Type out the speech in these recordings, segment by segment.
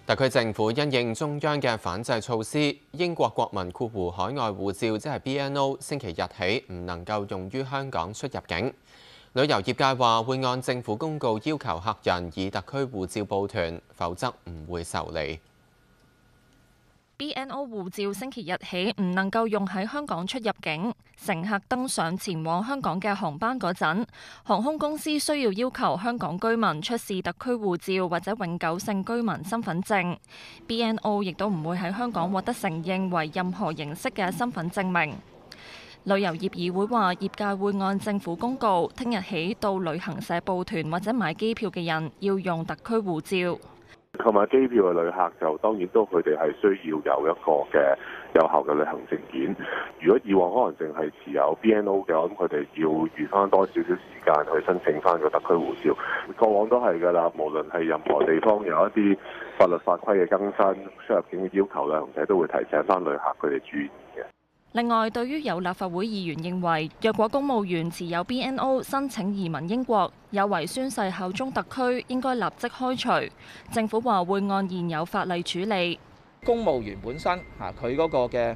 特區政府因應中央嘅反制措施，英國國民括弧海外護照即係 BNO， 星期日起唔能夠用於香港出入境。旅遊業界話會按政府公告要求客人以特區護照報團，否則唔會受理。 BNO 護照星期日起唔能夠用喺香港出入境。乘客登上前往香港嘅航班嗰陣，航空公司需要求香港居民出示特區護照或者永久性居民身份證。BNO 亦都唔會喺香港獲得承認為任何形式嘅身份證明。旅遊業議會話，業界會按政府公告，聽日起到旅行社報團或者買機票嘅人要用特區護照。 購買機票嘅旅客就當然都佢哋係需要有一個嘅有效嘅旅行證件。如果以往可能淨係持有 BNO 嘅，咁佢哋要預翻多少少時間去申請翻個特區護照。過往都係㗎啦，無論係任何地方有一啲法律法規嘅更新、出入境嘅要求，旅行社都會提醒翻旅客佢哋注意嘅。 另外，對於有立法會議員認為，若果公務員持有 BNO 申請移民英國，有違宣誓效忠特區，應該立即開除。政府話會按現有法例處理。 公務員本身佢嗰個嘅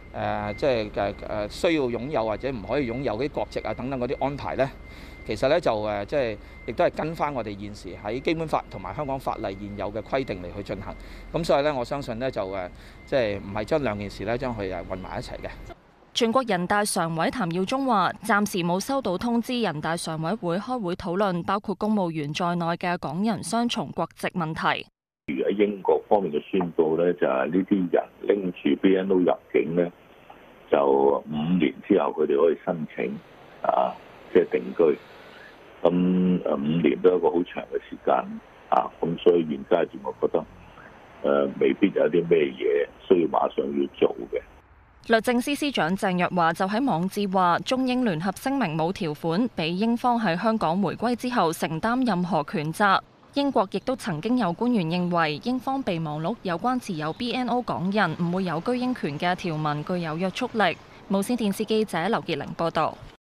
需要擁有或者唔可以擁有啲國籍啊等等嗰啲安排呢，其實呢就亦都係跟翻我哋現時喺基本法同埋香港法例現有嘅規定嚟去進行。咁所以呢，我相信呢就唔係將兩件事呢將佢混埋一齊嘅。 全國人大常委譚耀宗話：暫時冇收到通知，人大常委會開會討論包括公務員在內嘅港人雙重國籍問題。 而喺英國方面嘅宣佈呢，就係呢啲人拎住 BNO 入境呢，就5年之後佢哋可以申請定居。咁5年都係一個好長嘅時間咁所以現階段我覺得未必有啲咩嘢需要馬上要做嘅。 律政司司長鄭若驊就喺網誌話，中英聯合聲明冇條款俾英方喺香港回歸之後承擔任何權責。英國亦都曾經有官員認為，英方備忘錄有關持有 BNO 港人唔會有居英權嘅條文具有約束力。無線電視記者劉傑玲報導。